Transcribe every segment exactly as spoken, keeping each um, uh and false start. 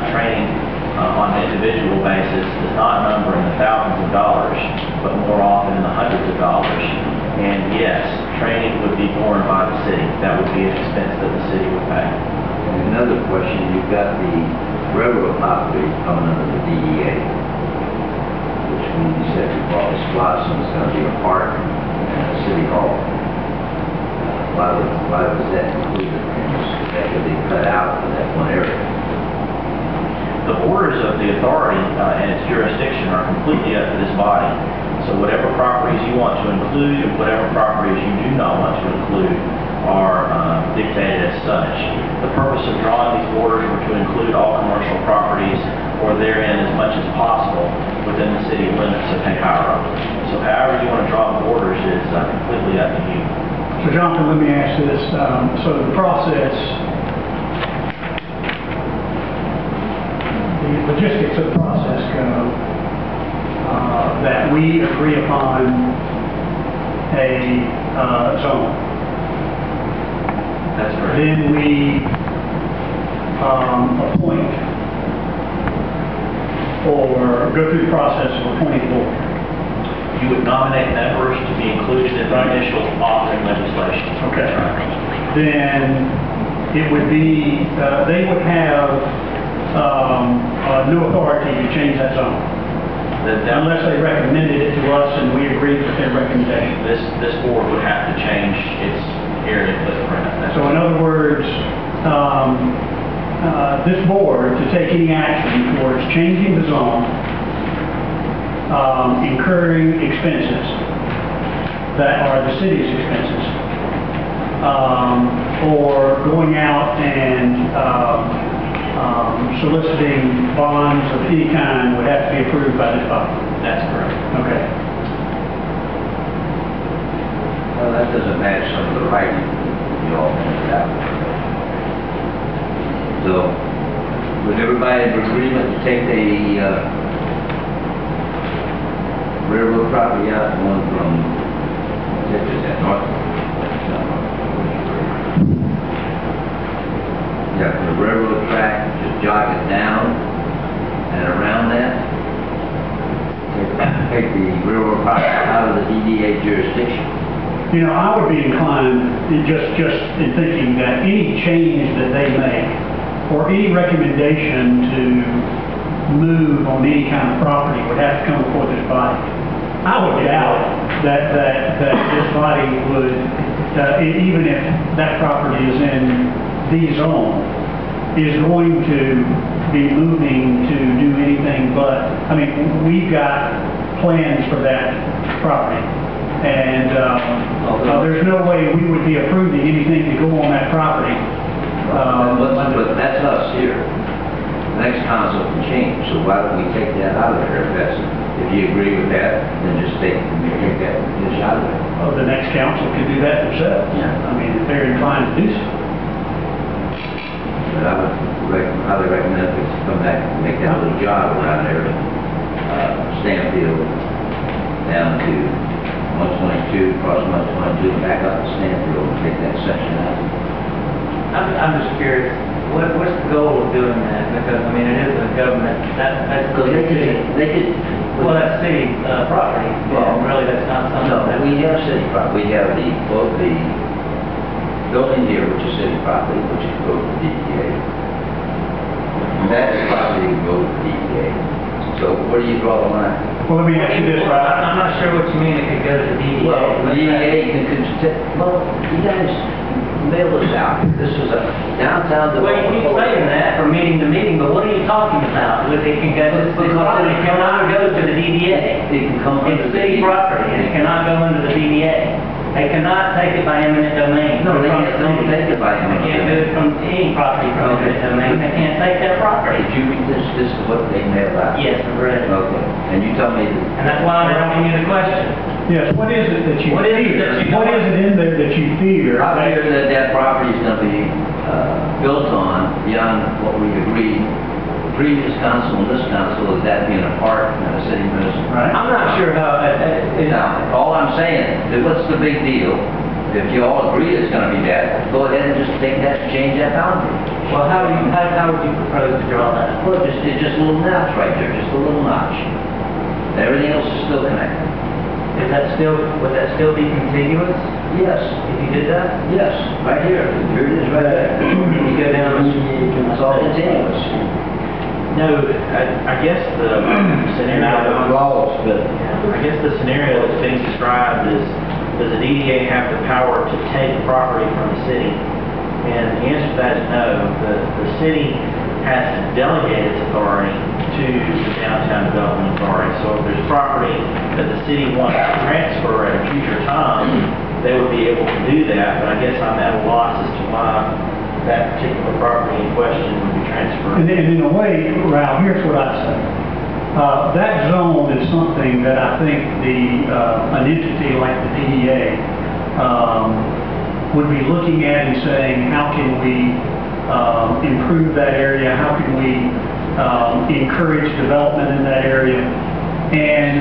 training uh, on an individual basis does not number in the thousands of dollars, but more often in the hundreds of dollars. And yes, training would be borne by the city. That would be an expense that the city would pay. And another question, you've got the railroad property coming under the D E A, which when you said you bought this Blossom, it's going to be a park and a city hall. Uh, why, was, why was that included in this? That could be cut out in that one area. The borders of the authority uh, and its jurisdiction are completely up to this body. So whatever properties you want to include and whatever properties you do not want to include are uh, dictated as such. The purpose of drawing these borders were to include all commercial properties or therein as much as possible within the city limits of Payara. So however you want to draw the borders is uh, completely up to you. So Jonathan, let me ask this. Um, so the process, the logistics of the process go uh, that we agree upon a uh, zone. That's correct. Then we um, appoint or go through the process of appointing the board. You would nominate members to be included in the initial authoring legislation. Okay. Then it would be, uh, they would have um, uh, no authority to change that zone. The- that- Unless they recommended it to us and we agreed with their recommendation. This, this board would have to change its area footprint. That's So in other words, um, uh, this board to take any action towards changing the zone, um, incurring expenses that are the city's expenses, um, or going out and um, um, soliciting bonds of any kind would have to be approved by this body. That's correct. Okay. Well, that doesn't match some of the writing you all pointed out. So, would everybody in agreement to take the uh, railroad property out, one from, what is that, north? Yeah, from the railroad track, just jog it down and around that. Take- Take the railroad property out of the D D A jurisdiction. You know, I would be inclined, in just, just in thinking that any change that they make, or any recommendation to move on any kind of property would have to come before this body. I would doubt that, that, that this body would, uh, e- even if that property is in the zone, is going to be moving to do anything but, I mean, we've got plans for that property. And um, uh, there's no way we would be approving anything to go on that property. Um, But but that's us here. The next council can change, so why don't we take that out of there if that's, if you agree with that, then just take, take that, finish out of there. oh, the next council could do that themselves. Yeah. I mean, if they're inclined to do so. But I would recommend, highly recommend if it's come back and make that little jog around there, uh, Stanfield, down to one twenty-two, cross one twenty-two, back up to Stanfield, and take that section out. I'm, I'm just curious, what, what's the goal of doing that? Because, I mean, it is a government, that, that's So they city. could, they could. Well, that's city, uh, property. Well, really, that's not something No, that. we have city property, we have the, both the building here, which is city property, which is go to the D E A. And that is property will go to the D E A. So where do you draw the line? Well, let me ask you this, Well, right? I'm not sure what you mean, it could go to the D E A. Well, the D E What's that? A can, can, well, you guys mail this out. This is a downtown Well, you keep development. saying that from meeting to meeting, but what are you talking about? With it can go, this this property cannot go to the D D A. It can come under It's the city property, and it cannot go into the D D A. They cannot take it by eminent domain. No, they can't, don't take it by They eminent can't domain. move from any property from eminent domain, they can't take that property. Did you read this? This is what they mail out? Yes, I've read it. Okay, and you tell me that. And that's why I'm asking you the question. Yes, what is it that you What is it fear? that you What don't- is it in there that you fear? I fear that that property is gonna be, uh, built on beyond what we agreed. The previous council and this council is that being a park and a city municipal. Right? I'm not sure how, uh, uh, it- Now, all I'm saying, is what's the big deal? if you all agree it's gonna be that, go ahead and just take that, change that boundary. Well, how do you, how, how would you propose to draw that? Well, just, it's just a little notch right there, just a little notch. Everything else is still connected. Is that still, would that still be contiguous Yes, if you did that? yes, right here, here it is, right there. You go down, It's all continuous. No, I, I guess the scenario, laws, but I guess the scenario that's being described is, does the D D A have the power to take property from the city? And the answer to that is no. The, the city has to delegate its authority to the Downtown Development Authority. So if there's property that the city wants to transfer at a future time, they would be able to do that, but I guess I'm at a loss as to why that particular property in question would be transferred. And then, in a way, Ralph, here's what I'd say. Uh, that zone is something that I think the, uh, an entity like the D D A, um, would be looking at and saying, how can we, um, improve that area? How can we, um, encourage development in that area? And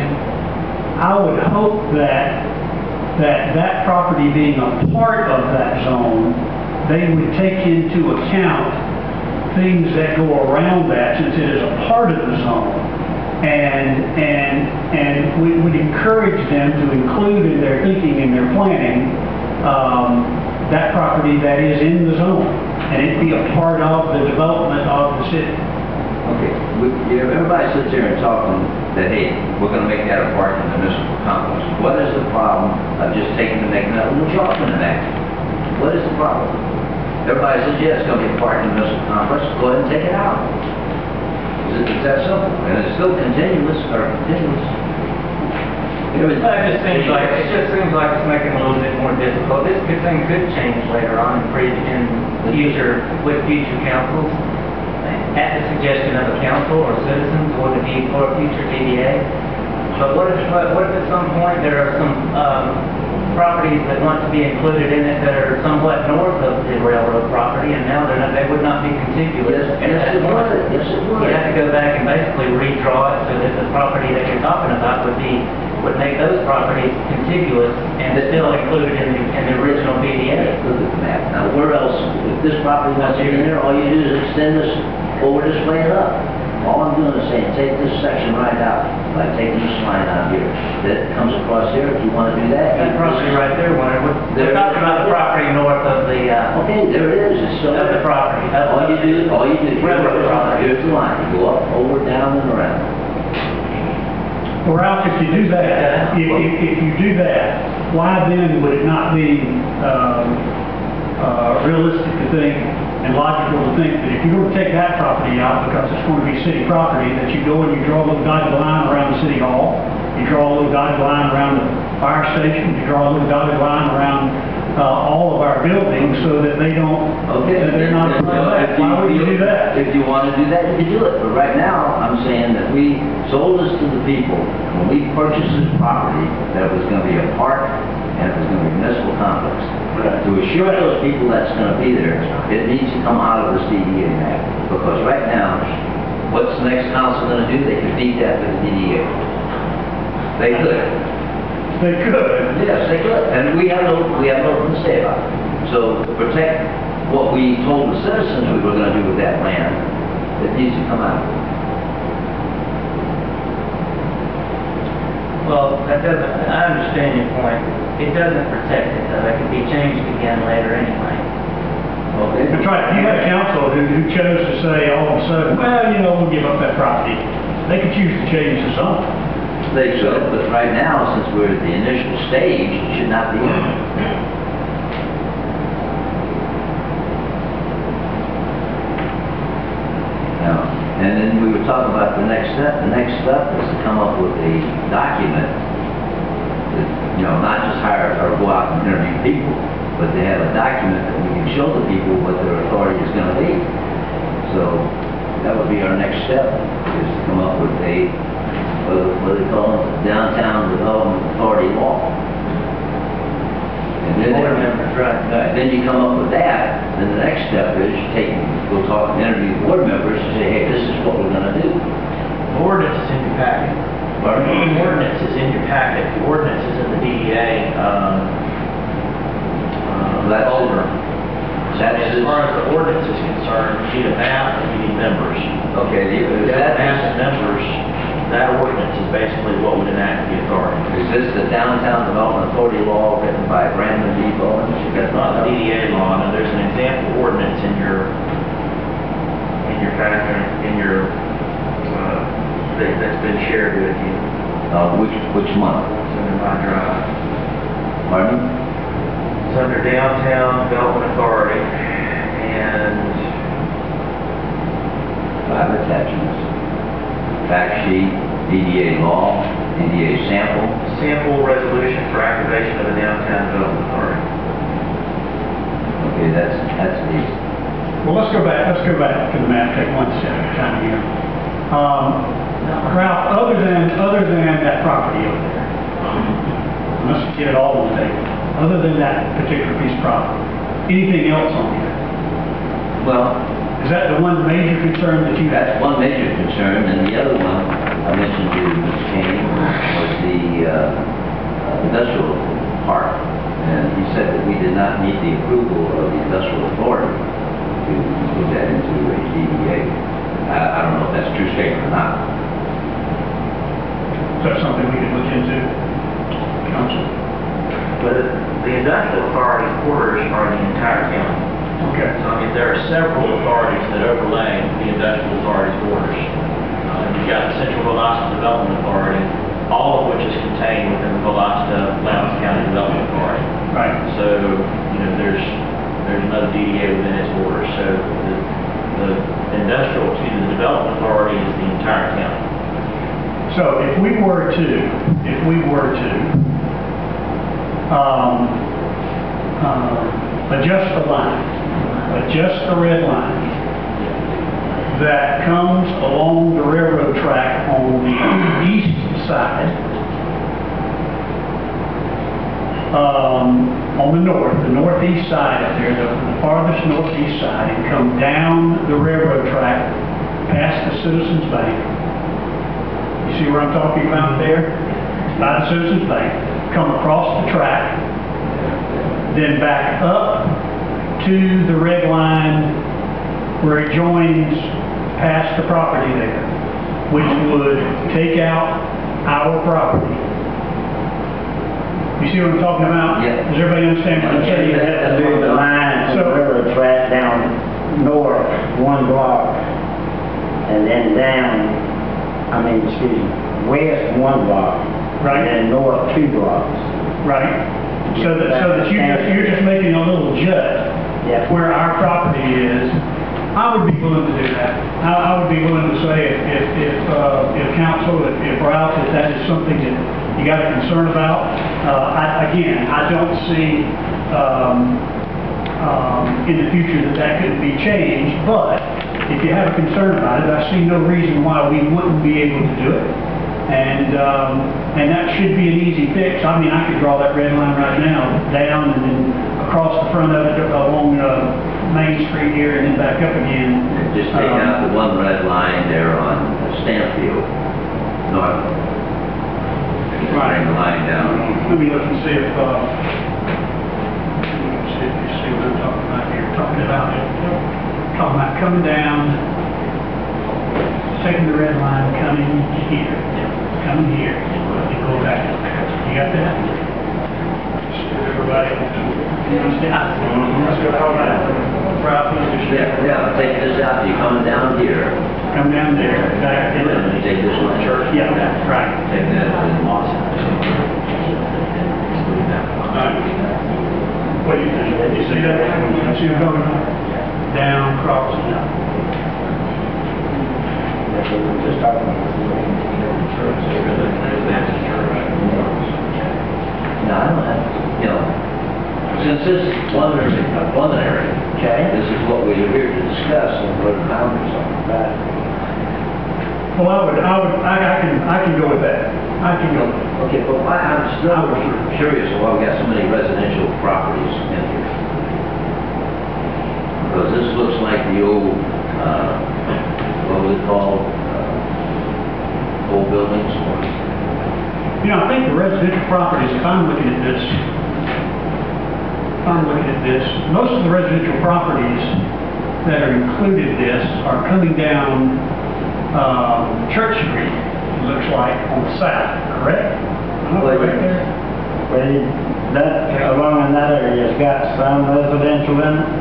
I would hope that, that that property being a part of that zone, they would take into account things that go around that, since it is a part of the zone. And, and, and we would encourage them to include in their thinking and their planning, um, that property that is in the zone, and it be a part of the development of the city. okay, we, you know, everybody sits here and talking that, hey, we're gonna make that a part of the municipal complex. What is the problem of just taking and making that little drop in the back? What is the problem? Everybody says, yeah, it's gonna be a part of the municipal complex, go ahead and take it out. It's, it's that simple, and it's still continuous, or continuous. You know, It just seems like, it just seems like it's making it a little bit more difficult. This good thing could change later on in pre, in future, with future councils, at the suggestion of a council or citizens, or the need for a future D D A. But what if, what what if at some point there are some, um, properties that want to be included in it that are somewhat north of the railroad property, and now they're not, they would not be contiguous? Yes, yes, it would, yes, it would. You have to go back and basically redraw it so that the property that you're talking about would be, would make those properties contiguous and still included in the, in the original B D A. Look at the map. Now, where else, if this property wants in there, all you do is extend this over this way and up. All I'm doing is saying, take this section right out, like taking this line out here, that comes across here, if you want to do that. That you- property right there, Warner, we're There- we're talking about the property north of the, uh, Okay, there it is, it's still of the there. property. of- All you do, all you do, Railroad property. here's the line, you go up, over, down, and around. Well, Ralph, if you do that, if, if, if you do that, why then would it not be, um, uh, realistic to think and logical to think that if you were to take that property out because it's going to be city property, that you go and you draw a little dotted line around the city hall, you draw a little dotted line around the fire station, you draw a little dotted line around, uh, all of our buildings so that they don't, Okay. that they're not, If you- why would you do that? If you want to do that, you can do it, but right now, I'm saying that we sold this to the people, when we purchased this property, that it was gonna be a park, and it was gonna be a municipal complex. To assure those people that's gonna be there, it needs to come out of this D D A map, because right now, what's the next council gonna do? They could beat that with the D D A. They could. They could. Yes, they could, and we have no, we have nothing to say about it. So to protect what we told the citizens we were gonna do with that land, it needs to come out. Well, that doesn't, I understand your point. It doesn't protect it, though. It can be changed again later anyway. Okay? That's right, if you had a council who, who chose to say all of a sudden, well, you know, we'll give up that property, they could choose to change the zone. They should, but right now, since we're at the initial stage, it should not be. Now, and then we were talking about the next step. The next step is to come up with a document that, you know, not just hire or go out and interview people, but to have a document that we can show the people what their authority is gonna be. So, that would be our next step, is to come up with a, what what do they call it, Downtown Development Authority law. And then, Board members, right. Right, then you come up with that, then the next step is you take, go talk and interview board members and say, hey, this is what we're gonna do. The ordinance is in your packet. Pardon? The ordinance is in your packet. The ordinance is in the D D A. Um, As far as the ordinance is concerned, you need a map and you need members. Okay, the- is That that, map and members, that ordinance is basically what would enact the authority. is this the Downtown Development Authority law written by Brandon D. Bowen? It's not the D D A law, and there's an example ordinance in your, in your packet, in your, uh, that, that's been shared with you. Uh, which, which month? It's under my drive. Pardon? It's under Downtown Development Authority, and Five attachments. Fact sheet, D D A law, D D A sample. sample resolution for activation of the Downtown Development Authority. Okay, that's, that's the, Well, let's go back, let's go back to the map, take one step at a time here. Um, Ralph, other than, other than that property over there, let's get it all on the table, other than that particular piece of property, anything else on here? well, Is that the one major concern that you that's had? one major concern, and the other one I mentioned to Miz Kane was the, uh, uh, industrial park. And he said that we did not need the approval of the industrial authority to put that into a D D A. I, I don't know if that's a true statement or not. Is that something we could look into, council? But the industrial authority quarters are the entire county. Okay. So, I mean, there are several authorities that overlay the industrial authority's borders. Uh, You've got the Central Valdosta Development Authority, all of which is contained within the Valdosta Lowndes County Development Authority. Right. So, you know, there's, there's another D D A within its borders. So the, the industrial, excuse me, the development authority is the entire county. So if we were to, if we were to, um, uh, adjust the line, adjust the red line that comes along the railroad track on the east side, um, on the north, the northeast side up there, the the farthest northeast side, and come down the railroad track past the Citizens Bank. You see where I'm talking about there? By the Citizens Bank, come across the track, then back up to the red line where it joins past the property there, which would take out our property. You see what I'm talking about? Yeah. Does everybody understand what I'm You saying? have to move the line from the So- railroad track down north one block, and then down, I mean, excuse me, west one block. Right. And then north two blocks. Right? So that, so that you just, you're just making a little jut Yeah. where our property is. I would be willing to do that. I, I would be willing to say if, if, if, uh, if council, if, if Ralph, if that is something that you got a concern about, uh, I, again, I don't see, um, um, in the future that that couldn't be changed, but if you have a concern about it, I see no reason why we wouldn't be able to do it. And, um, and that should be an easy fix. I mean, I could draw that red line right now, down and then across the front of it along, uh, Main Street here and then back up again. Just take Um, out the one red line there on Stanfield, north. Bring the line down. Let me look and see if, uh, see if you see what I'm talking about here. Talking about, talking about coming down, taking the red line, coming here, coming here, and go back. You got that? Everybody, you understand? Let's go, all right. Ralph, you understand? Yeah, yeah, take this out, you're coming down here, Come down there, back, and then you take this one, church. yeah, right. Take that and Awesome. What do you think? You see that? You see it going down, cross, down. Just talking No, I don't have, you know, since this is preliminary, uh, preliminary, Okay. this is what we are here to discuss and put the boundaries on. Right. Well, I would, I would, I I can, I can go with that. I can go. with that. Okay, but why, I'm still curious why we got so many residential properties in here. Because this looks like the old, uh, what was it called, uh, old buildings, or, You know, I think the residential properties, if I'm looking at this, I'm looking at this, most of the residential properties that are included in this are coming down, um, Church Street, it looks like, on the south, correct? Am I right there? Well, that, along in that area, has got some residential in it,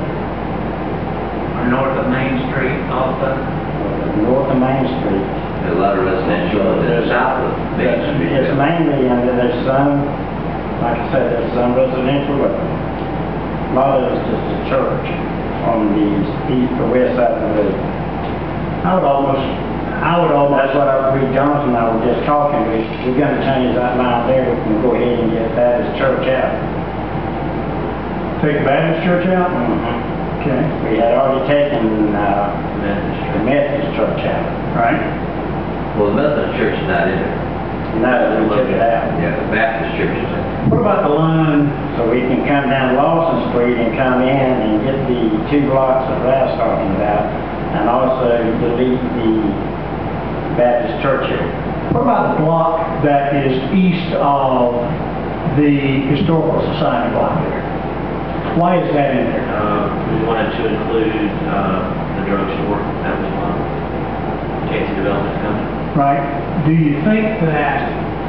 Or north of Main Street also. north of Main Street. There's a lot of residential in the south of Main Street. It's mainly, and there's some, like I said, there's some residential, but a lot of it's just a church on the east or west side of the road. I would almost, I would almost, That's what I, we, Johnson and I were just talking, we, we're gonna change that line there, we can go ahead and get Baptist Church out. take the Baptist church out? Mhm. Okay, We had already taken, uh, the Methodist Church out. right. Well, the Methodist church is not in there. No, we took it out. Yeah, the Baptist church is in there. What about the line, So we can come down Lawson Street and come in and get the two blocks that Ralph's talking about, and also delete the Baptist Church area. what about the block that is east of the Historical Society block there? Why is that in there? Uh, we wanted to include, uh, the drugstore, that was one, Chancey Development Company. Right? Do you think that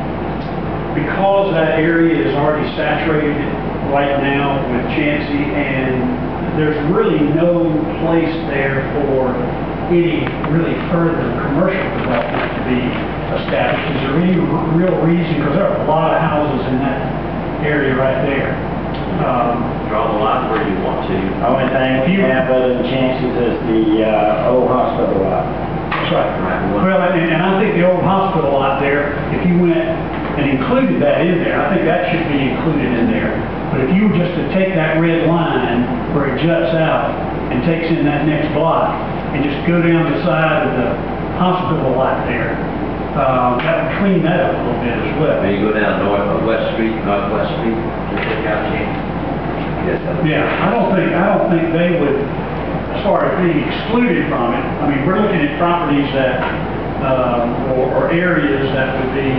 because that area is already saturated right now with Chansey and there's really no place there for any really further commercial development to be established, is there any r- real reason, because there are a lot of houses in that area right there. Um, Draw the line where you want to. Only thing we have other than chances is the, uh, old hospital lot. That's right. Well, and, and I think the old hospital out there, if you went and included that in there, I think that should be included in there. But if you were just to take that red line where it juts out and takes in that next block and just go down the side of the hospital lot there, um, that would clean that up a little bit as well. When you go down north, uh, West Street, Northwest Street, to take out Chancey. Yes, that- Yeah, I don't think, I don't think they would, as far as being excluded from it, I mean, we're looking at properties that, um, or, or areas that would be,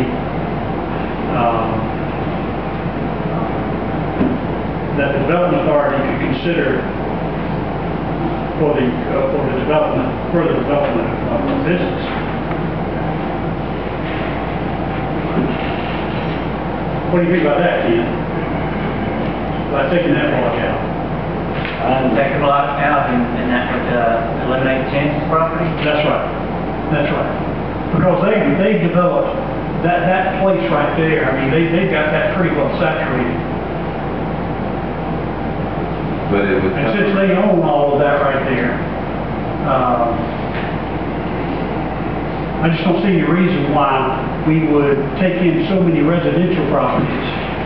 um, that the development authority could consider for the, uh, for the development, further development of the business. What do you think about that, Ken? By taking that block out? And Take a block out and, and that would, uh, eliminate Chance's property? That's right, that's right. Because they, they developed that, that place right there, I mean, they, they've got that pretty well saturated. But it would. And since they own all of that right there, um, I just don't see any reason why we would take in so many residential properties,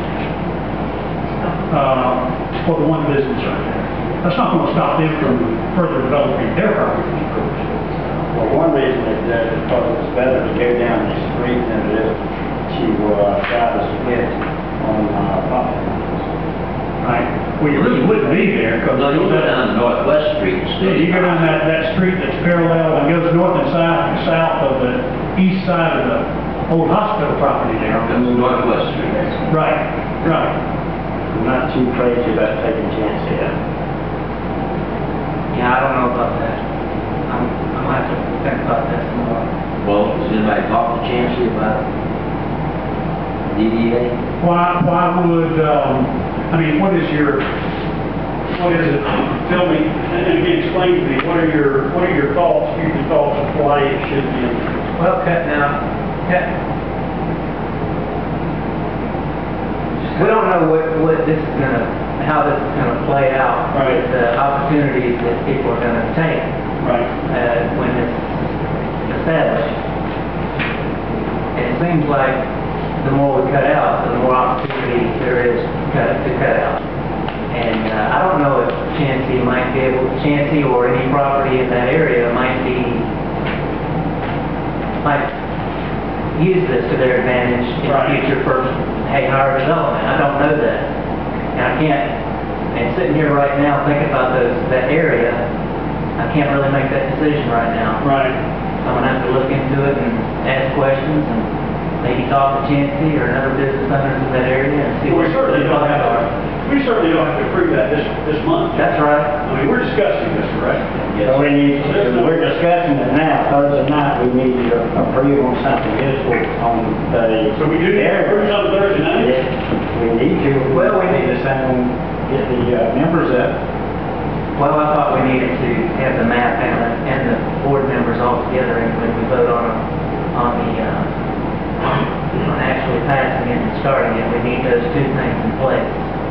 uh, for the one business right there. That's not gonna stop them from further developing their property, of course. well, one reason it does is because it's better to go down the street than it is to, uh, try to split on, uh, property. Right? Well, you really wouldn't be there, because. No, you go down Northwest Street Yeah, instead. you go down that, that street that's parallel and goes north and south, south of the east side of the old hospital property there. That's Northwest Street. Right, right. I'm not too crazy about taking chances out. Yeah, I don't know about that. I'm, I'm gonna have to think about that some more. Well, has anybody talked to Chancey about D D A? Why, why would, um, I mean, what is your, what is it, tell me, and again, explain to me, what are your, what are your thoughts, future thoughts of why it should be? Well, cut now, cut. We don't know what, what this is gonna, how this is gonna play out. Right. The opportunities that people are gonna take, Right. uh, when it's established. And it seems like the more we cut out, the more opportunity there is to cut, to cut out. And, uh, I don't know if Chancey might be able, Chancey or any property in that area might be, might use this to their advantage in the Right. future for, hey, higher development. I don't know that. And I can't, and sitting here right now thinking about those, that area, I can't really make that decision right now. Right. I'm gonna have to look into it and ask questions and maybe talk to Chancey or another business owners in that area and see Well, what we certainly their don't thoughts have, are. a- we certainly don't have to approve that this, this month. That's right. I mean, we're discussing this, correct? So we need, we're discussing it now, Thursday night, we need to approve on something useful on the. So we do need to approve something Thursday night? Yes, we need to, well, we need to send, get the uh, members up. Well, I thought we needed to have the map and the, and the board members all together, and when we vote on, on the, uh, on actually passing it and starting it, we need those two things in place.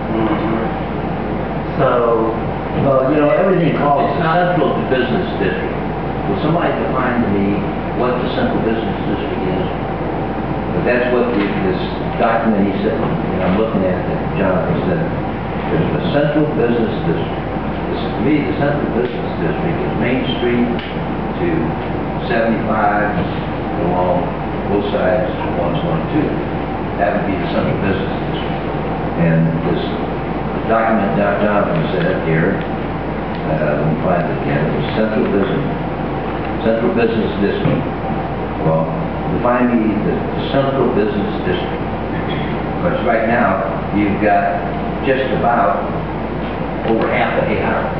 So, Well, you know, everything calls the central business district. Will somebody define to me what the central business district is? But that's what the, this document he said, you know, I'm looking at that Jonathan said, there's the central business district. This, to me, the central business district is Main Street to seventy-five along both sides to one twenty-two. That would be the central business district. And this document that Jonathan said here, uh, let me find it again, it was central business, central business district. Well, define me the, the central business district. Because right now, you've got just about over half of eight hundred.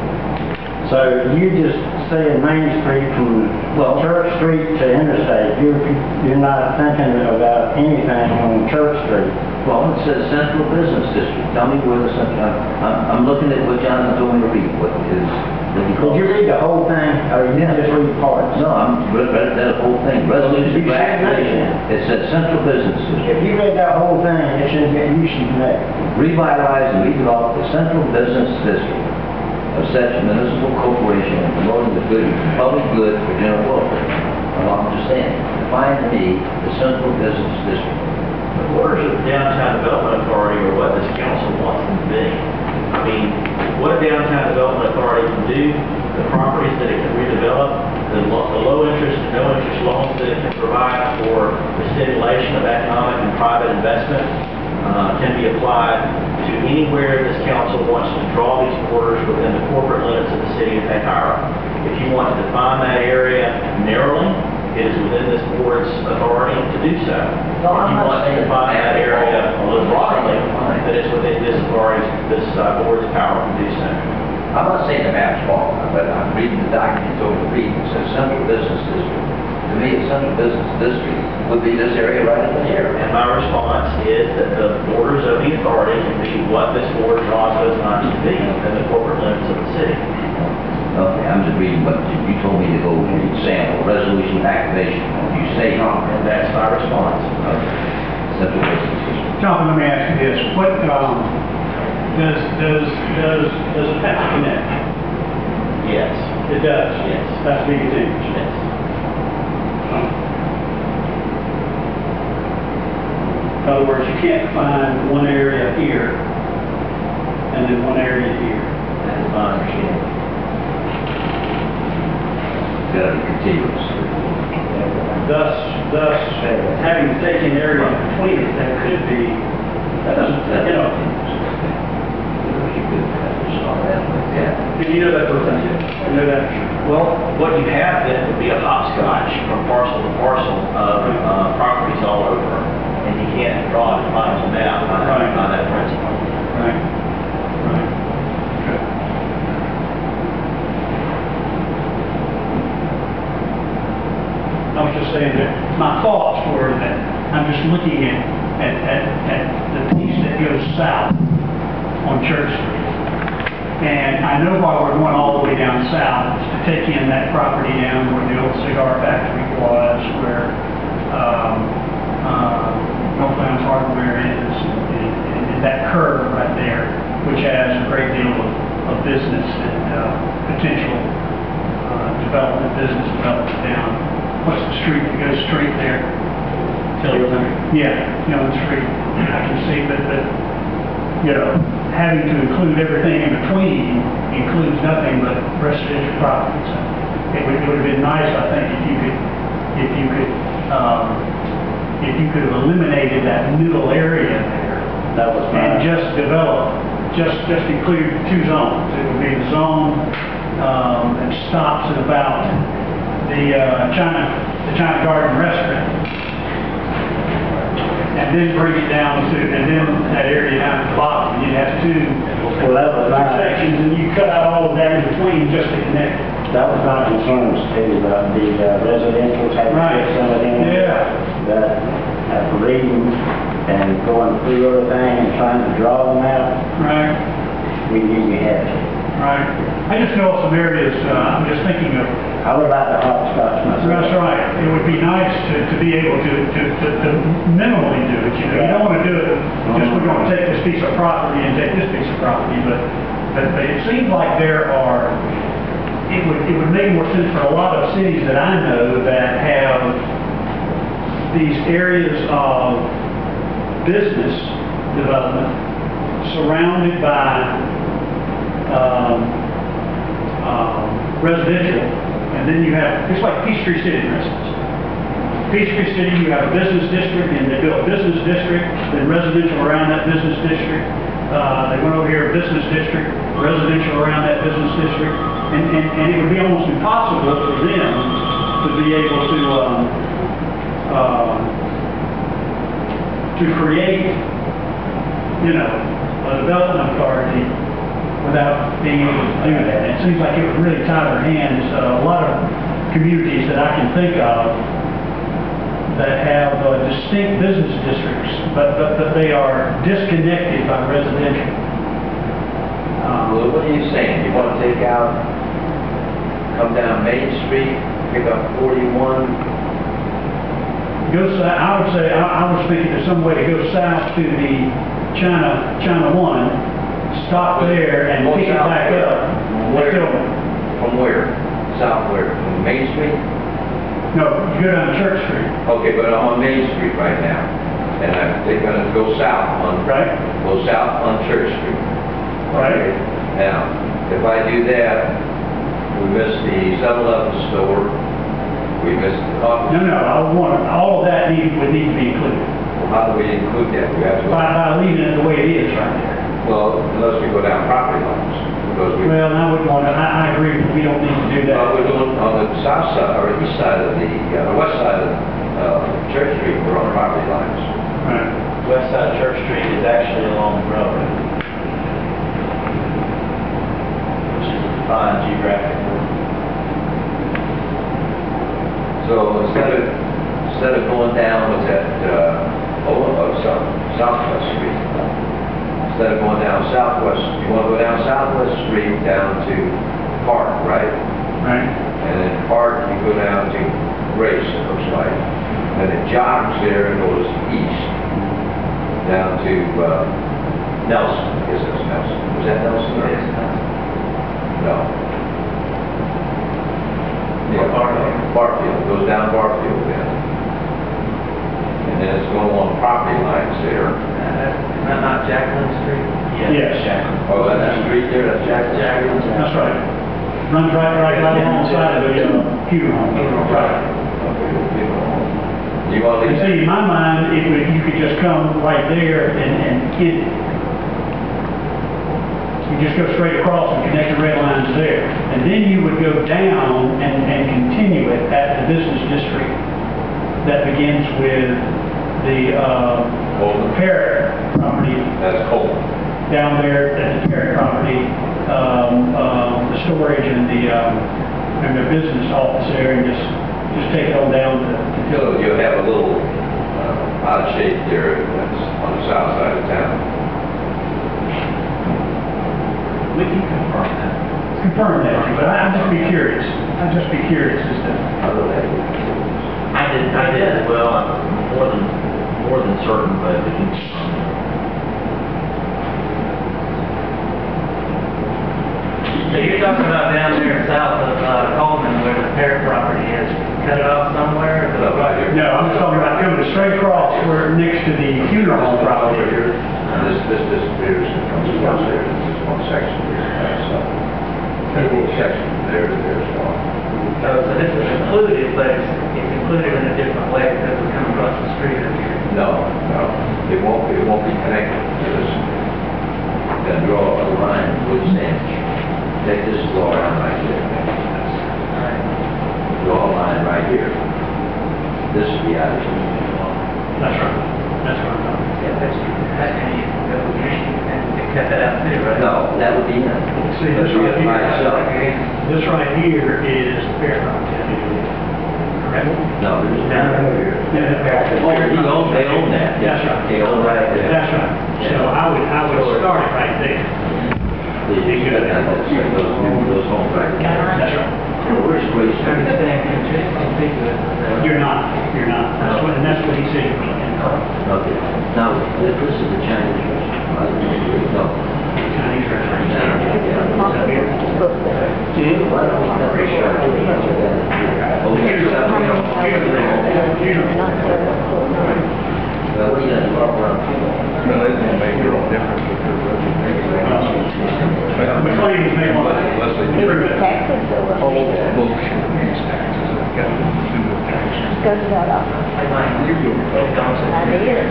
So you just saying Main Street from, well, Church Street to Interstate, you're, you're not thinking about anything on Church Street. Well, it says central business district. Tell me where the central, I'm, I'm I'm looking at what Jonathan told me to read, what is, what he Did called. you read the whole thing, or you just read parts? No, I'm, read, read that whole thing, resolution You for should activation. know. It says central business district. If you read that whole thing, it should be, you should know. Revitalize and redevelop the central business district of such municipal corporation and promoting the good, public good for general welfare. Well, I'm just saying, define to me the central business district. The borders of the Downtown Development Authority are what this council wants them to be. I mean, what a Downtown Development Authority can do, the properties that it can redevelop, the lo- the low interest and no interest loans that it can provide for the stimulation of economic and private investment, uh, can be applied to anywhere this council wants to draw these borders within the corporate limits of the city of Payara. If you want to define that area narrowly, it is within this board's authority to do so. No, I'm If you not want to saying define that that. area a little broadly, Fine. that it's within this authority's, this uh, board's power to do so. I'm not saying the map's wrong, but I'm reading the document over the read. It says central business district. To me, a central business district would be this area right in here. And my response is that the borders of the authority can be what this board draws those lines to be within the corporate limits of the city. Okay, I'm just reading what you you told me to go read. Sample, resolution activation. You say, And that's my response. central business district. Jonathan, let me ask you this, what, um, does, does, does, does it have to connect? Yes. It does? Yes. That's big thing. Yes. In other words, you can't find one area here and then one area here. That is my understanding. Got to be contiguous. Thus, thus, having to take an area between it, that could be, that doesn't, you know, You could have this all that like that. you know that, you know that. Well, what you have then would be a hopscotch from parcel to parcel of uh, properties all over, and you can't draw it on a map by Right. by that principle. Right, right. I was just saying that my thoughts were that I'm just looking at, at, at, at the piece that goes south on Church Street. And I know why we're going all the way down south, is to take in that property down where the old cigar factory was, where, um, uh, Northlands Hardware is, and, and that curve right there, which has a great deal of, of business and, uh, potential, uh, development, business development down. What's the street that goes straight there? Tillman. Yeah, Young Street, I can see, but, but, you know, having to include everything in between includes nothing but residential properties. It would, it would have been nice, I think, if you could, if you could, um, if you could have eliminated that middle area there. That was And my, just develop, just, just include two zones. It would be the zone, um, that stops at about the, uh, China, the China Garden Restaurant. and then bring it down to, and then that area down at the bottom, you'd have two Well, that was two my, sections, and you cut out all of that in between just to connect it. that was my concerns too, about the uh, residential's had to Right. put some of them. Yeah. That after reading and going through everything and trying to draw them out, Right, we knew we had to. right. I just know some areas, uh, I'm just thinking of, I would like the hopscotch myself. that's right, it would be nice to, to be able to, to, to to minimally do it, you know, you don't wanna do it, just we're gonna take this piece of property and take this piece of property, but, but, but it seems like there are, it would, it would make more sense for a lot of cities that I know that have these areas of business development surrounded by, um, um, residential, and then you have, it's like Peachtree City, for instance. Peachtree City, you have a business district, and they built a business district, then residential around that business district. Uh, they went over here, business district, residential around that business district, and, and, and it would be almost impossible for them to be able to, um, uh, to create, you know, a development authority without being able to do that. It seems like it would really tie their hands. Uh, a lot of communities that I can think of that have uh, distinct business districts, but, but, but they are disconnected by residential. Um, Well, what are you saying? You want to take out, come down Main Street, pick up forty-one? Go south, I would say, I, I was thinking of some way to go south to the China, China One, stop there and Go pick it south back where? up. Where? Until- From where? South where? From Main Street? No, you go down Church Street, Okay, but I'm on Main Street right now, and I'm, they're gonna go south on, right? go south on Church Street. Right. Now, if I do that, we miss the seven eleven store, we miss the coffee. No, no, I would want, all of that need, would need to be included. Well, how do we include that? We have to, By, by leaving it the way it is right there. well, unless we go down property lines, because we, Well, I wouldn't want to, I, I agree, we don't need to do that. well, we're doing, on the south side, or east side of the, uh, the west side of, uh, Church Street, we're on property lines. Right. West side of Church Street is actually along the railroad, which is a defined geographic area. So instead of, instead of going down with that, uh, oh, oh, south, Southwest Street, instead of going down Southwest, you want to go down Southwest Street down to Park, right? Right. And then Park, you go down to Grace, it looks like. And it jogs there and goes east, down to, uh, Nelson, I guess that's Nelson. Was that Nelson? or- No. Yeah, Barfield. Barfield, goes down Barfield then. And then it's going along property lines there. Is that not Jacqueline Street? Yes. Jackson. Oh, that's the street there, that's Jackson Street? That's right. Runs right, right, right alongside of the, uh, funeral home. Right. Okay, we'll leave it alone. You want to And leave see, that? in my mind, it would, you could just come right there and, and hit it. You just go straight across and connect the red lines there. And then you would go down and, and continue it at the business district that begins with the, uh, Colton. Parrot property That's Colton. down there at the Parrot property, um, um, the storage and the, um, and the business office there, and just, just take it on down to, to So you have a little uh, odd shape there that's on the south side of town. We can confirm that. confirm that, but I- I'd just be curious. I'd just be curious as to, Other than, I did, I did as well, I'm more than, more than certain, but we can confirm that. So you're talking about down there south of uh, Coleman where the Parrot property is, cut it off somewhere? or- Up right here. no, I'm just talking about coming straight across where, next to the funeral home Over property. here, and this, this disappears and comes across there, it's just one section here, that's, uh, that little section there, there's one. So so this is included, but it's, it's included in a different way because we come across the street up here. No, no, it won't, it won't be connected to this. Then draw a line with sandwich. Take this draw line right here. Draw a line right here. This will be out of here. That's right. That's what I'm talking about. Yeah, that's, that, and you go, and cut that out too, right? No, that would be in. See, this right By here, itself. this right here is Fairground County. Correct? No, there's down here. Yeah. Oh, he owns, they own that. That's right. They own right there. That's right. So I would, I would start it right there. They just got that, that's, those, those homes right there. That's right. Where's Grace? I'm just saying, it's contiguous. You're not, you're not. That's what, and that's what he said. Okay. Now, this is the Chinese restaurant. No. Chinese restaurant. Why don't we cut this short? Oh, here's something. Well, what do you got to do around? No, they didn't make it all different because of McLean's made one. Unless they do Everybody. Taxes go up. bullshit with these taxes, that got to do with taxes. Goes right up. I did.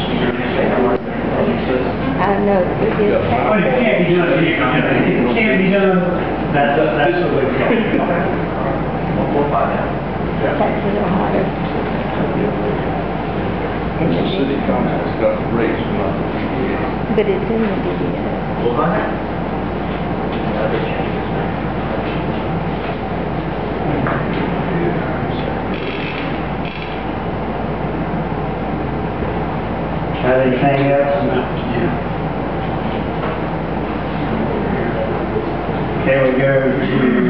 I know, we did Well, it taxes. can't be done, you know, if it can't be done, that's, that's the way it goes. We'll find out. Taxes are higher. It's the city council's got the rates, not the D D A. But it's in the D D A. We'll find out. Other changes. Have anything else? Yeah. Can we go to